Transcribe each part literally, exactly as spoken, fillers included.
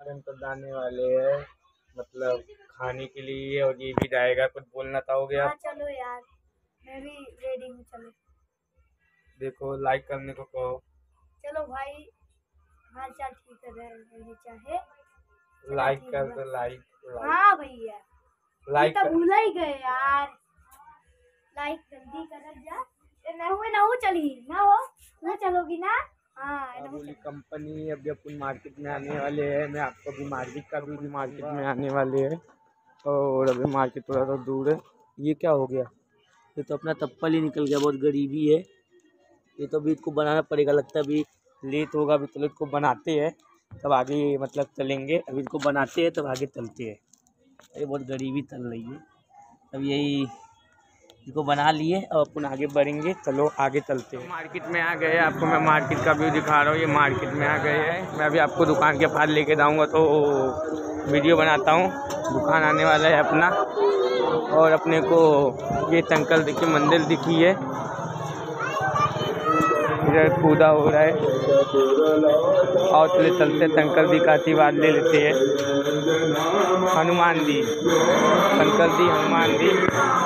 तो जाने वाले हैं मतलब खाने के लिए और ये भी जाएगा। कुछ बोलना चाहोगे आप? चलो यार मैं भी रेडी हूँ। चलो देखो लाइक करने को कहो। चलो भाई हाल चाल ठीक है चाहे लाइक कर दो। लाइक हाँ भैया लाइक तो भूल ही गए यार। लाइक जल्दी कर जा ना हुए ना हो चली ना हो ना चलोगी ना। हाँ बोली कंपनी अभी अपन मार्केट में आने वाले हैं। मैं आपको भी मार्केट का भी, भी मार्केट में आने वाले हैं और अभी मार्केट थोड़ा सा दूर है। ये क्या हो गया? ये तो अपना चप्पल ही निकल गया। बहुत गरीबी है ये तो। अभी इसको बनाना पड़ेगा लगता है। अभी लेट होगा। अभी तो इसको बनाते हैं तब आगे मतलब चलेंगे। अभी इसको बनाते हैं तब आगे चलते हैं। ये बहुत गरीबी चल रही है। अब यही इसको बना लिए और अपन आगे बढ़ेंगे। चलो आगे चलते हैं। मार्केट में आ गए। आपको मैं मार्केट का व्यू दिखा रहा हूँ। ये मार्केट में आ गए हैं। मैं अभी आपको दुकान के पास लेके जाऊँगा तो वीडियो बनाता हूँ। दुकान आने वाला है अपना और अपने को ये अंकल देखिए मंदिर दिखी है। इधर पूजा हो रहा है और चले चलते अंकल दी का आशीर्वाद ले लेते हैं। हनुमान जी अंकल दी हनुमान जी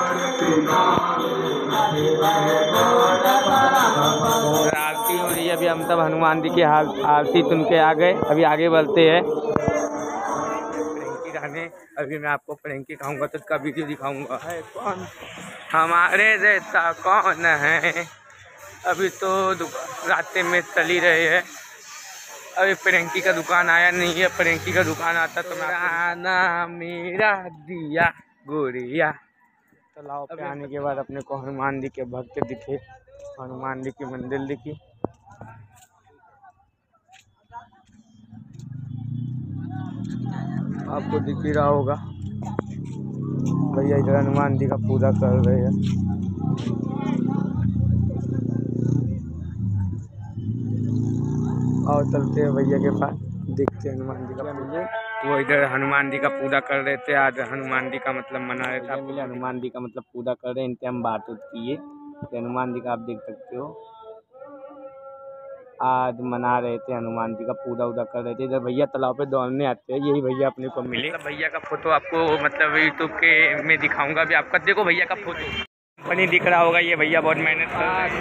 आरती हो रही है। अभी हम सब हनुमान जी की आरती सुन के आ गए। अभी आगे बढ़ते हैं। फ्रेंकी खाने अभी मैं आपको फ्रेंकी खाऊंगा तो उसका वीडियो दिखाऊंगा। है कौन हमारे जैसा कौन है। अभी तो रास्ते में चल ही रहे हैं। अभी फ्रेंकी का दुकान आया नहीं है। फ्रेंकी का दुकान आता तो मैं मेरा दिया गोरिया। तालाब पे आने के बाद अपने को हनुमान जी के भक्त दिखे। हनुमान जी की मंदिर दिखी। आपको दिख ही रहा होगा। भैया इधर हनुमान जी का पूजा कर रहे हैं। और चलते हैं भैया के पास देखते हैं हनुमान जी का पूजा। वो इधर हनुमान जी का पूजा कर रहे थे। आज हनुमान जी का मतलब मना रहे थे। आप मिले हनुमान जी का मतलब पूजा कर रहे हैं। इनसे हम बात किए। हनुमान जी का आप देख सकते हो आज मना रहे थे। हनुमान जी का पूजा उजा कर रहे थे। इधर भैया तालाब पे दौड़ने आते हैं। यही भैया अपने को मिले। भैया का फोटो आपको मतलब यूट्यूब के में दिखाऊंगा भी। आपका देखो भैया का फोटो बनी दिख रहा होगा। ये भैया बहुत मेहनत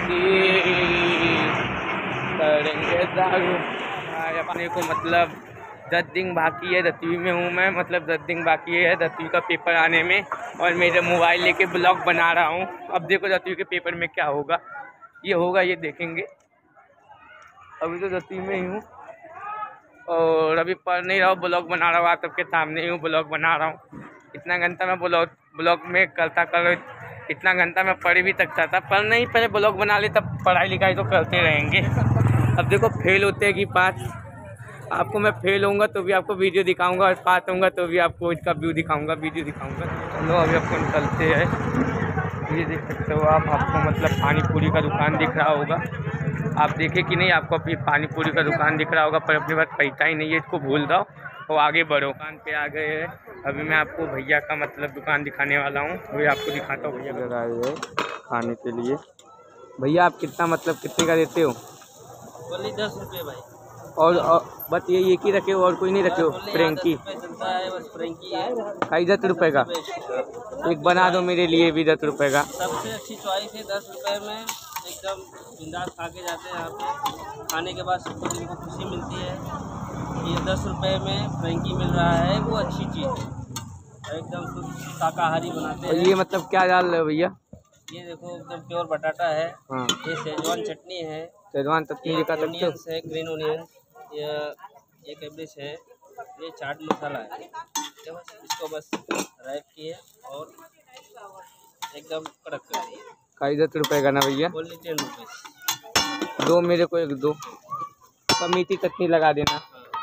करेंगे दारू। अपने को मतलब दस दिन बाकी है। दसवीं में हूँ मैं मतलब दस दिन बाकी है दसवीं का पेपर आने में और मेरे मोबाइल लेके ब्लॉग बना रहा हूँ। अब देखो दसवीं के पेपर में क्या होगा। ये होगा ये देखेंगे। अभी तो दसवीं में ही हूँ और अभी पढ़ नहीं रहा हूँ। ब्लॉग बना रहा हूँ। आप सबके सामने ही हूँ ब्लॉग बना रहा हूँ। इतना घंटा मैं ब्लॉग ब्लॉग में करता कर इतना घंटा मैं पढ़ भी सकता था पर नहीं पहले ब्लॉग बना ले तब पढ़ाई लिखाई तो करते रहेंगे। अब देखो फेल होते हैं कि पास। आपको मैं फेल होऊंगा तो भी आपको वीडियो दिखाऊंगा और पास होऊंगा तो भी आपको इसका व्यू दिखाऊंगा वीडियो दिखाऊंगा। चलो अभी अपन चलते हैं। ये देख सकते हो आप। आपको मतलब पानी पूरी का दुकान दिख रहा होगा। आप देखे कि नहीं आपको अभी पानी पूरी का दुकान दिख रहा होगा पर अपने पास पैसा ही नहीं है। इसको भूल जाओ और आगे बढ़ो। दुकान पे आ गए हैं। अभी मैं आपको भैया का मतलब दुकान दिखाने वाला हूँ। वही आपको दिखाता हूँ। भैया लगा है खाने के लिए। भैया आप कितना मतलब कितने का देते हो? बोली दस रुपये भाई। और, और बस ये एक ही रखे हो और कोई नहीं रखे हो? फ्रेंकी चलता है बस फ्रेंकी है। का दस रुपये का एक बना दो मेरे लिए भी दस रुपये का। सबसे अच्छी चॉइस है दस रुपये में एकदम बिंदास खा के जाते हैं। यहाँ पे खाने के बाद सबको दिल को खुशी मिलती है कि ये दस रुपये में फ्रेंकी मिल रहा है। वो अच्छी चीज़ है। एकदम शुद्ध शाकाहारी बनाते हैं। ये मतलब क्या डाल रहे हो भैया? ये देखो एकदम प्योर बटाटा है। हाँ ये शेजवान चटनी है। शेजवान चटनी दिखा सकते हो? है ग्रीन ओनियन। ये ये कैबेज है। ये चाट मसाला है। इसको बस रैप किए और एकदम कड़क कर दिए। का दस रुपये का ना भैया? Only ten rupees. दो मेरे को एक दो का मीठी चटनी लगा देना।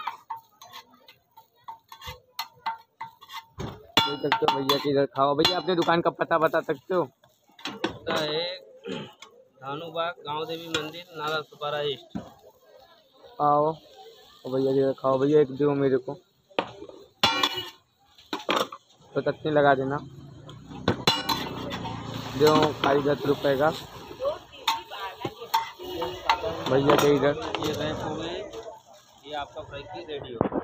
देख सकते हो भैया किधर खाओ। भैया अपने दुकान का पता बता सकते हो? पता है धानुबाग गांव देवी मंदिर नाला सुपारा ईस्ट। आओ तो भैया किधर खाओ। भैया एक दो मेरे को तो चटनी लगा देना। दो खाई दस रुपये का भैया के इधर। ये रैप हो गए। ये आपका फ्रेंकी रेडी हो।